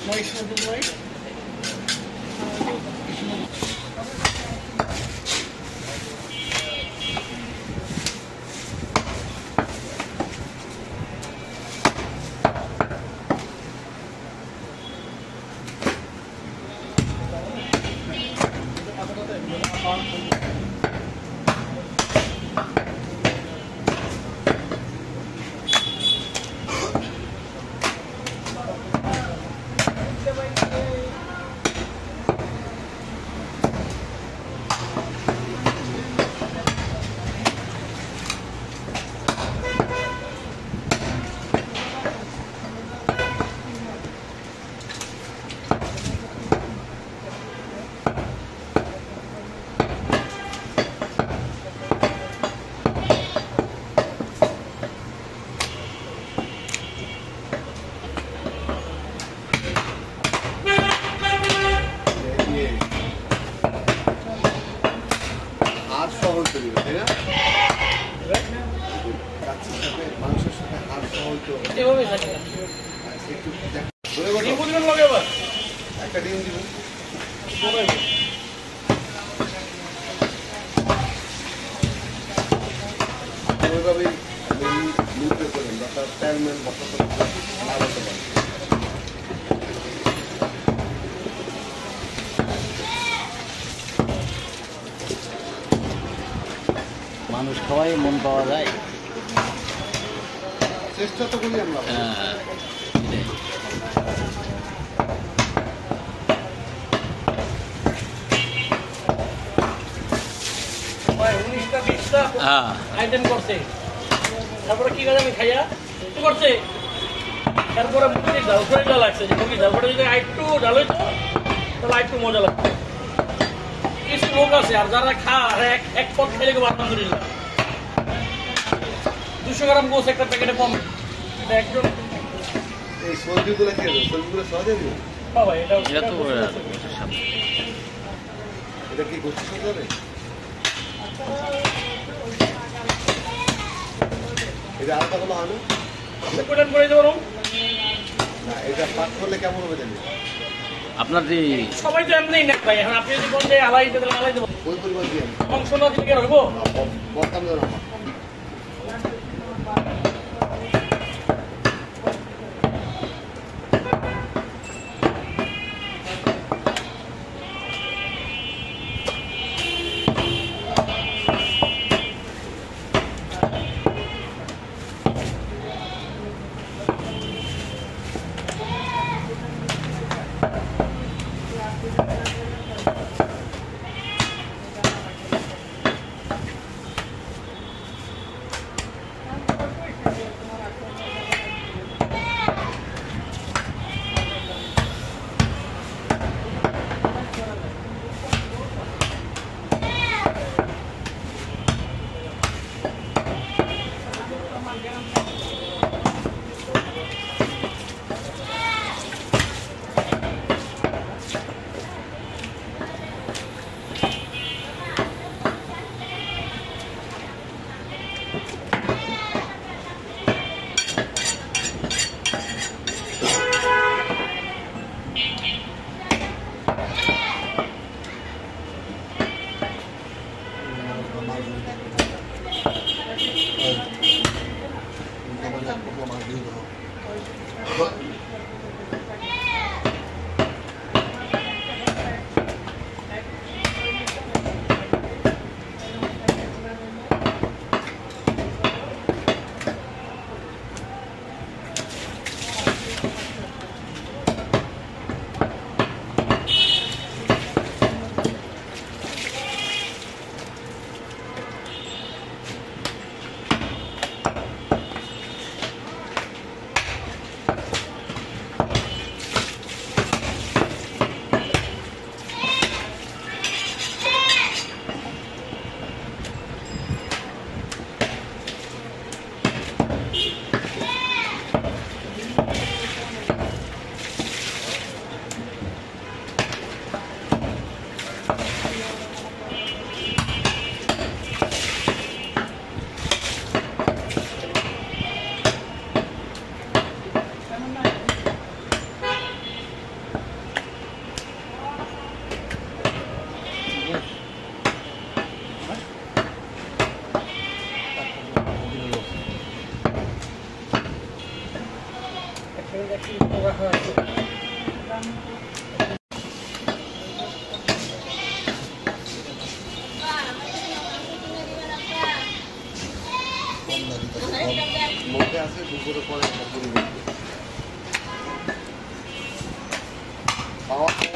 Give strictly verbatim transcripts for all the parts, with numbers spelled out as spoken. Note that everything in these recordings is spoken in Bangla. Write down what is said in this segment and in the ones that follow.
মানুষ খাওয়াই মন পাওয়া যায়, চেষ্টা তো করি আমরা। উনিশটা বিশটা আইটেম করছে, তারপরে কি কাজ আমি খাইয়া করছে, তারপরে মুরগির ঝাল করে ডাল লাগছে, যে মুরগির ঝাল করে যদি আরেকটু ডাল হইতো তাহলে আরেকটু মজা লাগতো। কিছু লোক আছে আর যারা খা আর এক এক পথ খেলে কেউ আলহামদুলিল্লাহ। দুশো গ্রাম গোস একটা প্যাকেটে কম, একজন এই সবজিগুলো কি হবে? সবজিগুলো সহজে হবে? হ্যাঁ ভাই, এটা এটা তো এটা কি গোস সহজ হবে? এটা আলাদা কোনো আনো কোটান করে দেবো না, এটা পাক করলে কেমন হবে জানি? আপনার যে সবাই তো এমনি না ভাই, এখন আপনি যদি বলেন যে আলাই দেবো আলাই দেবো, ওই পরিমাণ দিয়ে অংশ না দিলে রাখবো বর্তাম দেবো না।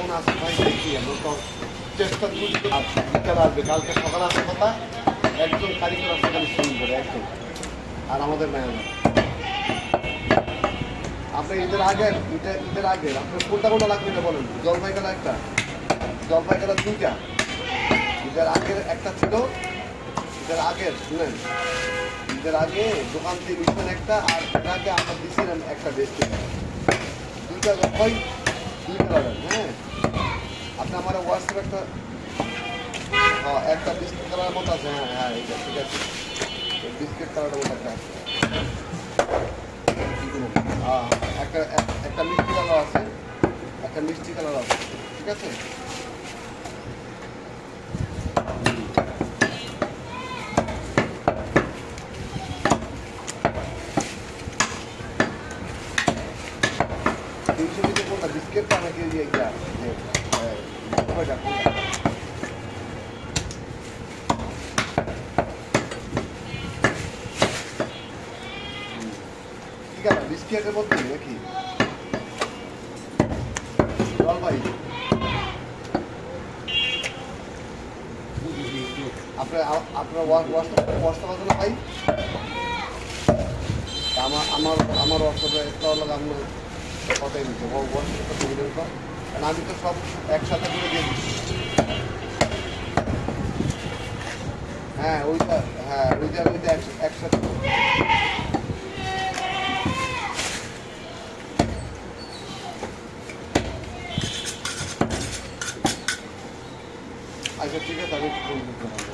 কেমন আছে ভাই দেখি আমরা তো চেষ্টা করি। আচ্ছা বিকাল আসবে, কালকে সকালে আসার কথা, একজন কারিগর আসছে খালি শুরু করে একজন, আর আমাদের ম্যানেজার। আপনি ঈদের আগে ঈদের ঈদের আগে আপনার কোনটা কোনটা লাগবে এটা বলেন। জলপাই কালা একটা, জলপাই কালা দুইটা, ঈদের আগের একটা ছিল, ঈদের আগের শুনেন, ঈদের আগে দোকান থেকে নিচ্ছেন একটা, আর এর আগে আমরা দিচ্ছিলাম একটা বেশি, দুইটা জলপাই দুই কালারের। হ্যাঁ আপনি আমার হোয়াটসঅ্যাপ একটা হ্যাঁ একটা বিস্কিট কালারের মতো আছে। হ্যাঁ হ্যাঁ এইটা ঠিক আছে, বিস্কিট কালারের মতো একটা আছে। হ্যাঁ একটা একটা মিষ্টি কালার আছে, একটা মিষ্টি কালার আছে, ঠিক আছে। তিনশো থেকে কোনটা বিস্কিটটা নাকি এইটা যে কোনটা কোনটা ঠিক আছে বিস্কিটের মধ্যে নাকি জল ভাই আপনার আপনার হোয়াটসঅ্যাপ হোয়াটসঅ্যাপ আছে না ভাই? আমার আমার আমার হোয়াটসঅ্যাপে একটা হলো আপনার কথাই দিচ্ছে হোয়াটসঅ্যাপটা তুমি দেন, কারণ আমি তো সব একসাথে করে দিয়ে দিচ্ছি। হ্যাঁ ওইটা হ্যাঁ ওইটা ওইটা একসাথে। আচ্ছা ঠিক আছে আমি ফোন করতে পারবো।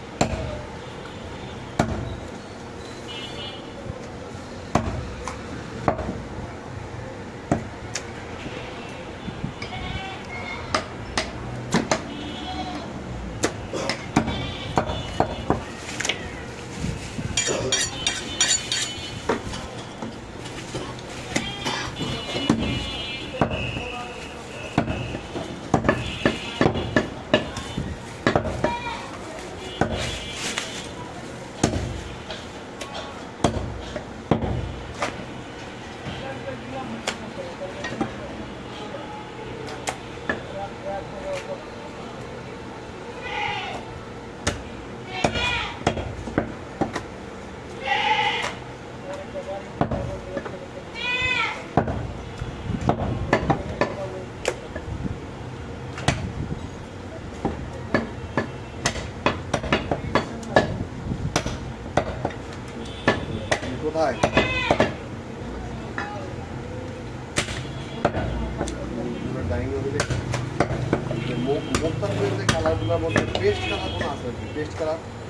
কোথায় ডাইনিং টেবিলে মুখ মুখটার মধ্যে কালারগুলোর মধ্যে পেস্ট কালার কোনো আছে পেস্ট কালার